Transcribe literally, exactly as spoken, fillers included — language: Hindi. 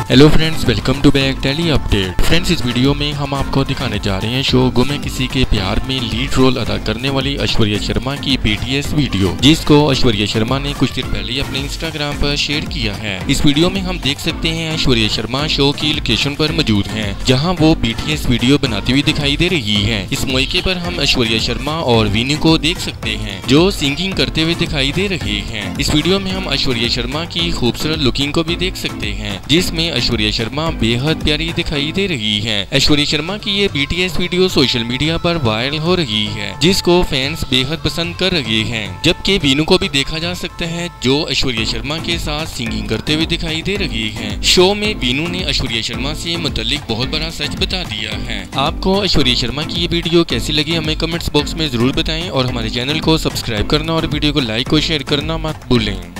Hello friends, welcome to back tele update. Friends, इस वीडियो में हम आपको दिखाने जा रहे हैं शो गुम है किसी के प्यार में लीड रोल अदा करने वाली ऐश्वर्या शर्मा की बीटीएस वीडियो, जिसको ऐश्वर्या शर्मा ने कुछ दिन पहले अपने इंस्टाग्राम पर शेयर किया है। इस वीडियो में हम देख सकते हैं ऐश्वर्या शर्मा शो की लोकेशन पर मौजूद हैं, जहां वो बीटीएस वीडियो बनाती हुई दिखाई दे रही है। इस मौके पर हम ऐश्वर्या शर्मा और वीनू को देख सकते हैं, जो सिंगिंग करते हुए दिखाई दे रहे हैं। इस वीडियो में हम ऐश्वर्या शर्मा की खूबसूरत लुकिंग को भी देख सकते हैं, जिसमें ऐश्वर्या शर्मा बेहद प्यारी दिखाई दे रही है। ऐश्वर्या शर्मा की ये बीटीएस वीडियो सोशल मीडिया पर वायरल हो रही है, जिसको फैंस बेहद पसंद कर रहे हैं। जबकि वीनू को भी देखा जा सकता है, जो ऐश्वर्या शर्मा के साथ सिंगिंग करते हुए दिखाई दे रही है। शो में वीनू ने ऐश्वर्या शर्मा से मुतालिक बहुत बड़ा सच बता दिया है। आपको ऐश्वर्या शर्मा की ये वीडियो कैसी लगी हमें कमेंट्स बॉक्स में जरूर बताएं, और हमारे चैनल को सब्सक्राइब करना और वीडियो को लाइक और शेयर करना मत भूलें।